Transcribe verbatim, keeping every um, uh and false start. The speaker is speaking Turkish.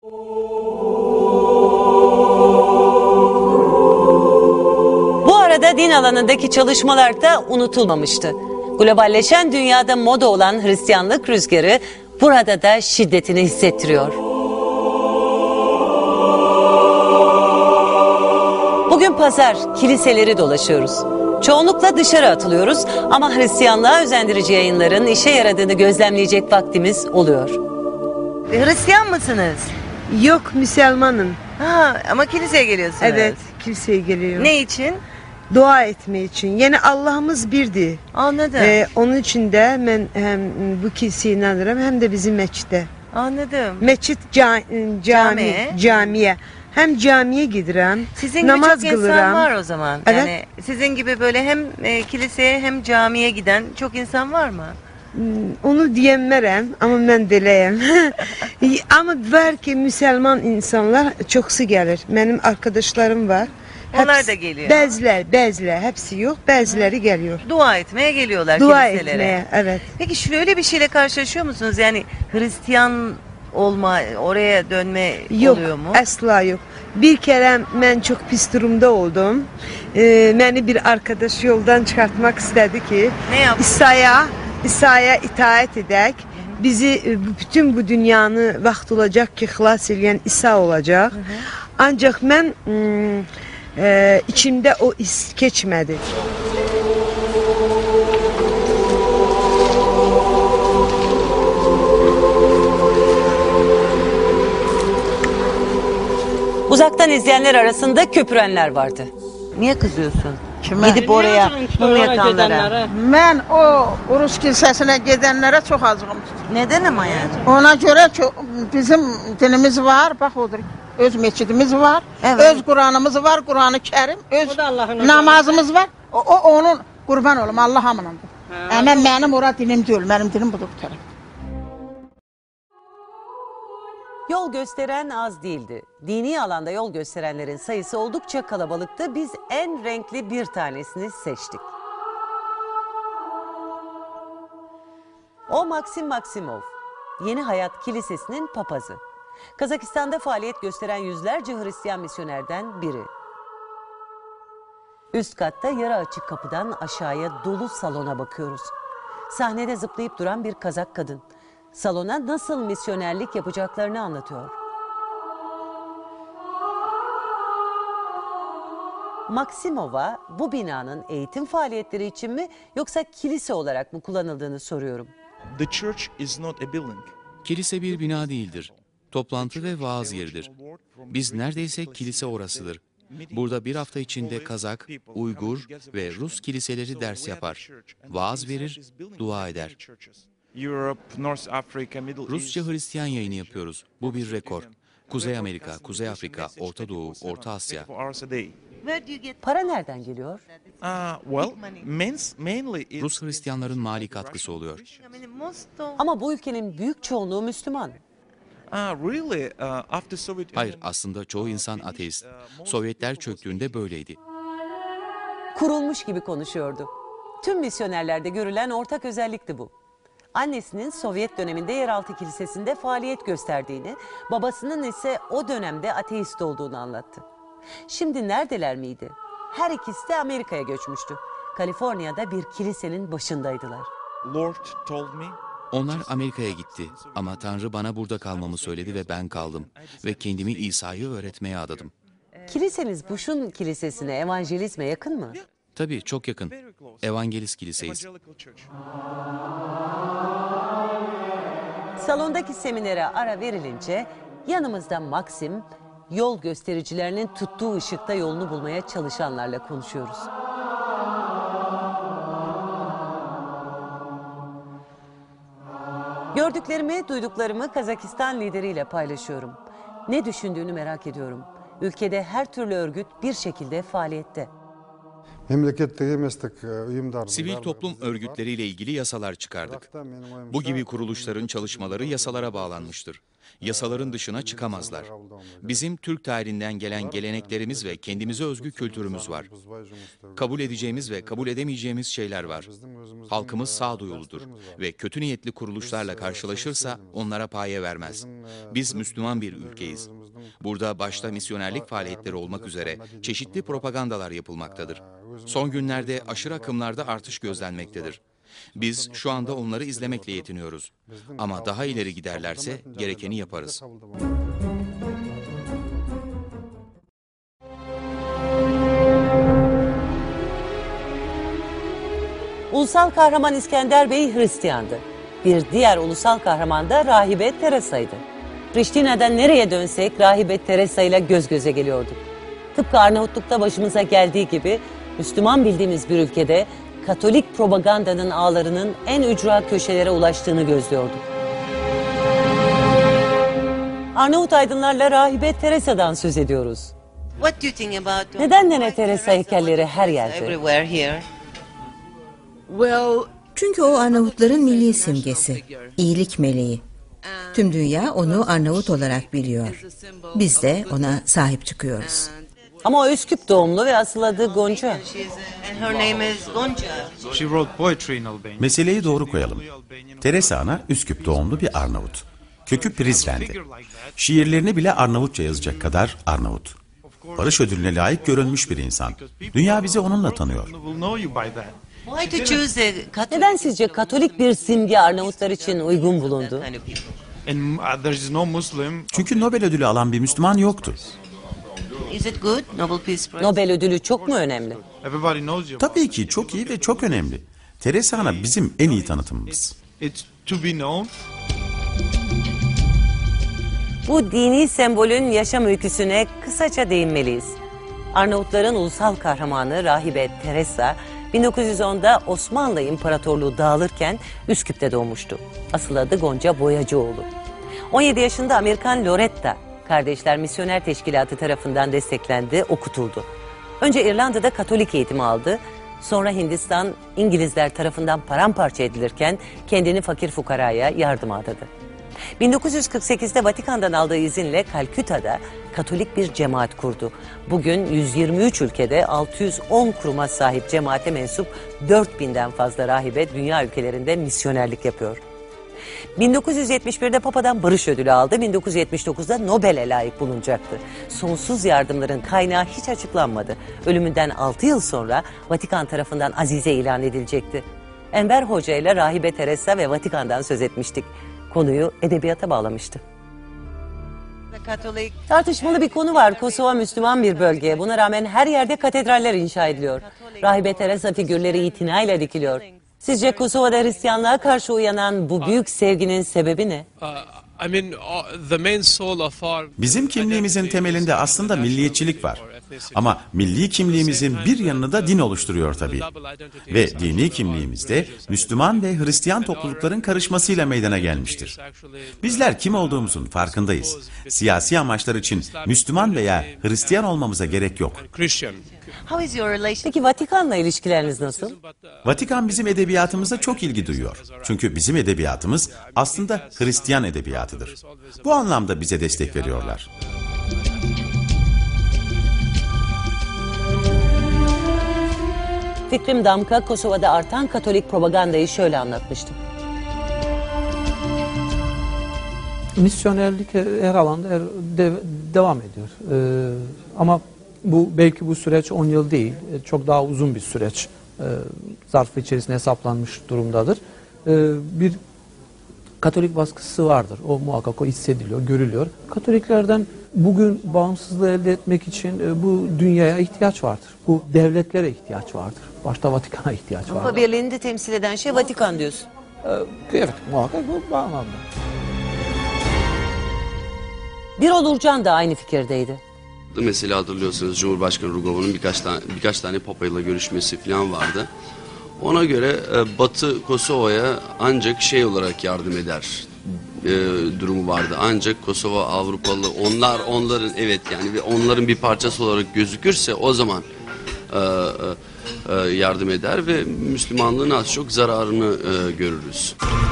Bu arada din alanındaki çalışmalar da unutulmamıştı. Globalleşen dünyada moda olan Hristiyanlık rüzgarı burada da şiddetini hissettiriyor. Bugün pazar, kiliseleri dolaşıyoruz. Çoğunlukla dışarı atılıyoruz ama Hristiyanlığa özendirici yayınların işe yaradığını gözlemleyecek vaktimiz oluyor. Hristiyan mısınız? Yok, Müslümanım. Ha, ama kiliseye geliyorsunuz. Evet, kiliseye geliyor. Ne için? Dua etme için. Yani Allah'ımız birdi. Anladım. Ee, onun için de ben hem bu kiliseye inanırım hem de bizim meçhide. Anladım. Meçhit ca cami, Camiye. camiye. Hem camiye gidiyorum. Sizin gibi namaz çok insan kılırım. var o zaman. Evet. Yani sizin gibi böyle hem e, kiliseye hem camiye giden çok insan var mı? Onu diyemmerem ama ben deleyim. Ama belki Müslüman insanlar çoksu gelir. Benim arkadaşlarım var. Onlar Hepsi- da geliyor. Bazıları, bazıları, hepsi yok. Bazıları geliyor. Dua etmeye geliyorlar Dua kiliselere. etmeye, evet. Peki şöyle bir şeyle karşılaşıyor musunuz? Yani Hristiyan olma, oraya dönme Yok, oluyor mu? asla yok. Bir kere ben çok pis durumda oldum. Ee, beni bir arkadaş yoldan çıkartmak istedi ki Ne yaptı? İsa'ya İsa'ya itaat edek. Bizi e, bu- bütün bu dünyanı vaxt olacak ki xilas edən İsa olacak. Ancak ben hmm, e, içimde o his geçmedi. Uzaktan izleyenler arasında köpürenler vardı. Niye kızıyorsun? Kime? Gidip oraya mum yakanlara. Mən o Rus kilsəsinə gedənlərə çox acığım tutur. Neden ama yani? Ona görə ki bizim dinimiz var, bax odur. Öz meçidimiz var, Evet. öz Qur'anımız var, Qur'anı Kərim, öz namazımız var. O, o onun qurban olum Allah hamınındır. Amma mənim ora dinim deyil, mənim dinim budur bu tərəf. Yol gösteren az değildi. Dini alanda yol gösterenlerin sayısı oldukça kalabalıktı. Biz en renkli bir tanesini seçtik. O Maksim Maksimov, Yeni Hayat Kilisesi'nin papazı. Kazakistan'da faaliyet gösteren yüzlerce Hristiyan misyonerden biri. Üst katta yarı açık kapıdan aşağıya dolu salona bakıyoruz. Sahnede zıplayıp duran bir Kazak kadın. Salona nasıl misyonerlik yapacaklarını anlatıyor. Maksimova bu binanın eğitim faaliyetleri için mi yoksa kilise olarak mı kullanıldığını soruyorum. The church is not a building. Kilise bir bina değildir. Toplantı ve vaaz yeridir. Biz neredeyse kilise orasıdır. Burada bir hafta içinde Kazak, Uygur ve Rus kiliseleri ders yapar. Vaaz verir, dua eder. Europe, North Africa, Middle East. Rusça Hristiyan yayını yapıyoruz. Bu bir rekor. Kuzey Amerika, Kuzey Afrika, Orta Doğu, Orta Asya. Para nereden geliyor? Ah, well, mains- mainly it's- Rus Hristiyanların mali katkısı oluyor. Ama bu ülkenin büyük çoğunluğu Müslüman. Ah, really? Uh, after Soviet Hayır, Union- aslında çoğu insan ateist. Sovyetler çöktüğünde böyleydi. Kurulmuş gibi konuşuyordu. Tüm misyonerlerde görülen ortak özellikti bu. Annesinin Sovyet döneminde yeraltı kilisesinde faaliyet gösterdiğini, babasının ise o dönemde ateist olduğunu anlattı. Şimdi neredeler miydi? Her ikisi de Amerika'ya göçmüştü. Kaliforniya'da bir kilisenin başındaydılar. Lord told me. Onlar Amerika'ya gitti ama Tanrı bana burada kalmamı söyledi ve ben kaldım. Ve kendimi İsa'yı öğretmeye adadım. Kiliseniz Bush'un kilisesine, evangelizme yakın mı? Tabii çok yakın. Evangelist kiliseyiz. Evangelical Church. Salondaki seminere ara verilince yanımızda Maksim, yol göstericilerinin tuttuğu ışıkta yolunu bulmaya çalışanlarla konuşuyoruz. Gördüklerimi, duyduklarımı Kazakistan lideriyle paylaşıyorum. Ne düşündüğünü merak ediyorum. Ülkede her türlü örgüt bir şekilde faaliyette. Sivil toplum örgütleriyle ilgili yasalar çıkardık. Bu gibi kuruluşların çalışmaları yasalara bağlanmıştır. Yasaların dışına çıkamazlar. Bizim Türk tarihinden gelen geleneklerimiz ve kendimize özgü kültürümüz var. Kabul edeceğimiz ve kabul edemeyeceğimiz şeyler var. Halkımız sağduyuludur ve kötü niyetli kuruluşlarla karşılaşırsa onlara paye vermez. Biz Müslüman bir ülkeyiz. Burada başta misyonerlik faaliyetleri olmak üzere çeşitli propagandalar yapılmaktadır. Son günlerde aşırı akımlarda artış gözlenmektedir. Biz şu anda onları izlemekle yetiniyoruz. Ama daha ileri giderlerse gerekeni yaparız. Ulusal kahraman İskender Bey Hristiyandı. Bir diğer ulusal kahraman da Rahibe Teresa'ydı. Priştine'den nereye dönsek Rahibe Teresa ile göz göze geliyorduk. Tıpkı Arnavutluk'ta başımıza geldiği gibi Müslüman bildiğimiz bir ülkede Katolik propagandanın ağlarının en ücra köşelere ulaştığını gözlüyorduk. Arnavut aydınlarla Rahibe Teresa'dan söz ediyoruz. What do you think about Neden Nene Teresa heykelleri her yerde? everywhere here? Çünkü o Arnavutların milli simgesi, iyilik meleği. Tüm dünya onu Arnavut olarak biliyor. Biz de ona sahip çıkıyoruz. Ama o Üsküp doğumlu ve asıl adı Gonca. And her name is Gonca. Meseleyi doğru koyalım. Teresa Ana Üsküp doğumlu bir Arnavut. Kökü Prizren'di. Şiirlerini bile Arnavutça yazacak kadar Arnavut. Barış ödülüne layık görülmüş bir insan. Dünya bizi onunla tanıyor. Why to choose a Catholic? Neden sizce Katolik bir simge Arnavutlar için uygun bulundu? kind of people? Çünkü Nobel ödülü alan bir Müslüman yoktu. Is it good? Nobel Peace Prize? Nobel ödülü çok mu önemli? Tabii ki çok iyi ve çok önemli. Teresa Ana bizim en iyi tanıtımımız. Bu dini sembolün yaşam öyküsüne kısaca değinmeliyiz. Arnavutların ulusal kahramanı Rahibe Teresa, bin dokuz yüz onda Osmanlı İmparatorluğu dağılırken Üsküp'te doğmuştu. Asıl adı Gonca Boyacıoğlu. on yedi yaşında Amerikan Loretta Kardeşler Misyoner Teşkilatı tarafından desteklendi, okutuldu. Önce İrlanda'da Katolik eğitimi aldı. Sonra Hindistan İngilizler tarafından paramparça edilirken kendini fakir fukaraya yardıma adadı. bin dokuz yüz kırk sekizde Vatikan'dan aldığı izinle Kalküta'da Katolik bir cemaat kurdu. Bugün yüz yirmi üç ülkede altı yüz on kuruma sahip cemaate mensup dört binden fazla rahibe dünya ülkelerinde misyonerlik yapıyor. bin dokuz yüz yetmiş birde Papa'dan barış ödülü aldı. bin dokuz yüz yetmiş dokuzda Nobel'e layık bulunacaktı. Sonsuz yardımların kaynağı hiç açıklanmadı. Ölümünden altı yıl sonra Vatikan tarafından azize ilan edilecekti. Enver Hoca ile Rahibe Teresa ve Vatikan'dan söz etmiştik. Konuyu edebiyata bağlamıştı. Catholic. Tartışmalı bir konu var. Kosova Müslüman bir bölge. Buna rağmen her yerde katedraller inşa ediliyor. Rahibe Teresa figürleri itinayla dikiliyor. Sizce Kosova'da Hristiyanlığa karşı uyanan bu büyük sevginin sebebi ne? Bizim kimliğimizin temelinde aslında milliyetçilik var. Ama milli kimliğimizin bir yanını da din oluşturuyor tabii. Ve dini kimliğimizde Müslüman ve Hristiyan toplulukların karışmasıyla meydana gelmiştir. Bizler kim olduğumuzun farkındayız. Siyasi amaçlar için Müslüman veya Hristiyan olmamıza gerek yok. How is your relation? Peki Vatikan'la ilişkileriniz nasıl? Vatikan bizim edebiyatımıza çok ilgi duyuyor. Çünkü bizim edebiyatımız aslında Hristiyan edebiyatıdır. Bu anlamda bize destek veriyorlar. Fikrim Damka, Kosova'da artan Katolik propagandayı şöyle anlatmıştı. Misyonerlik her alanda her de, devam ediyor. Ee, ama bu belki bu süreç on yıl değil, çok daha uzun bir süreç e, zarfı içerisinde hesaplanmış durumdadır. E, bir Katolik baskısı vardır. O muhakkak o hissediliyor, görülüyor. Katoliklerden bugün bağımsızlığı elde etmek için e, bu dünyaya ihtiyaç vardır. Bu devletlere ihtiyaç vardır. Başta Vatikan'a ihtiyaç vardır. Avrupa Birliği'ni de temsil eden şey Vatikan diyorsun. E, evet, muhakkak bu anlamda. Birol Urcan da aynı fikirdeydi. Mesela hatırlıyorsanız Cumhurbaşkanı Rugova'nın birkaç tane birkaç tane papayla görüşmesi falan vardı. Ona göre e, Batı Kosova'ya ancak şey olarak yardım eder e, durumu vardı. Ancak Kosova Avrupalı onlar onların evet yani ve onların bir parçası olarak gözükürse o zaman e, e, yardım eder ve Müslümanlığın az çok zararını e, görürüz.